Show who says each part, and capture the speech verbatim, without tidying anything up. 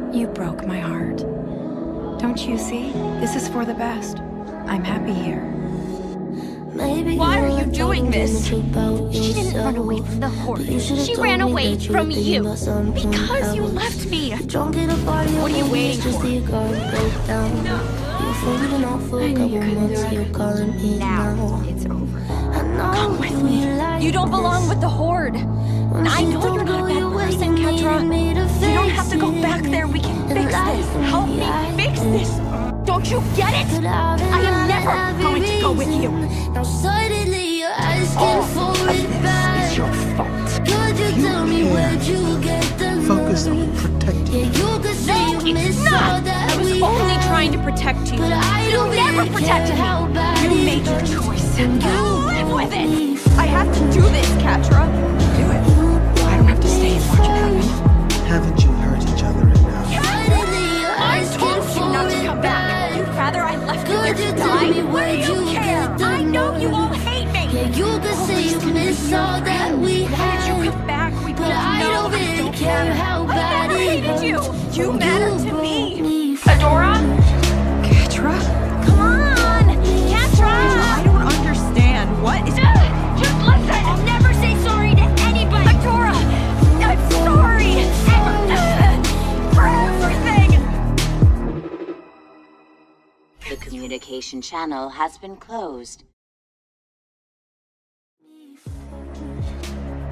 Speaker 1: You broke my heart. Don't you see? This is for the best. I'm happy here.
Speaker 2: Why are you doing this? She didn't run away from the horde. She ran away from you. Because you left me. What are you waiting for? No.
Speaker 1: I knew you couldn't do it.
Speaker 2: Now it's over. Come with me. You don't belong with the horde. I know you're not a bad person, Catra. You don't have to go back there. We can fix this. Help me fix this. Don't you get it? I am never going to go with you.
Speaker 3: Now suddenly you're asking for it back.
Speaker 4: It's your fault.
Speaker 3: Could you tell me where'd you get the
Speaker 4: Focus on protecting.
Speaker 3: Yeah, you could say
Speaker 2: No,
Speaker 3: you miss
Speaker 2: it's
Speaker 3: all
Speaker 2: not.
Speaker 3: that
Speaker 2: I was
Speaker 3: we
Speaker 2: only
Speaker 3: had.
Speaker 2: trying to protect you.
Speaker 3: But I
Speaker 2: You
Speaker 3: don't
Speaker 2: never
Speaker 3: really
Speaker 2: protected
Speaker 3: care how
Speaker 2: me.
Speaker 3: bad
Speaker 2: You
Speaker 3: it
Speaker 2: made your
Speaker 3: hurts.
Speaker 2: choice.
Speaker 3: And
Speaker 2: You
Speaker 3: you
Speaker 2: live with it.
Speaker 3: me.
Speaker 2: I have to do this, Catra. Do it.
Speaker 1: I don't have to stay and watch it happen.
Speaker 4: Haven't you hurt each other enough?
Speaker 3: Suddenly you're
Speaker 2: I
Speaker 3: asking
Speaker 2: told you
Speaker 3: for
Speaker 2: not to
Speaker 3: it
Speaker 2: come back.
Speaker 3: back.
Speaker 2: You'd rather I left you there
Speaker 3: Could
Speaker 2: to
Speaker 3: you tell
Speaker 2: die?
Speaker 3: me
Speaker 2: What do
Speaker 3: where'd
Speaker 2: you
Speaker 3: you
Speaker 2: care?
Speaker 3: get the
Speaker 2: I know you all hate me.
Speaker 3: Yeah, you could say you miss all that we
Speaker 2: Why
Speaker 3: had.
Speaker 2: did you come back? We both
Speaker 3: But I
Speaker 2: know
Speaker 3: don't really
Speaker 2: don't
Speaker 3: care
Speaker 2: matter.
Speaker 3: how
Speaker 2: I
Speaker 3: bad
Speaker 2: never
Speaker 3: it
Speaker 2: hated you.
Speaker 3: hurts.
Speaker 2: You matter to
Speaker 3: broke
Speaker 2: me.
Speaker 3: for-
Speaker 2: Adora?
Speaker 1: Catra?
Speaker 2: Come on! Catra! I don't understand. What is... Just listen! I'll never say sorry to anybody! Adora! I'm sorry! For everything!
Speaker 5: The communication channel has been closed.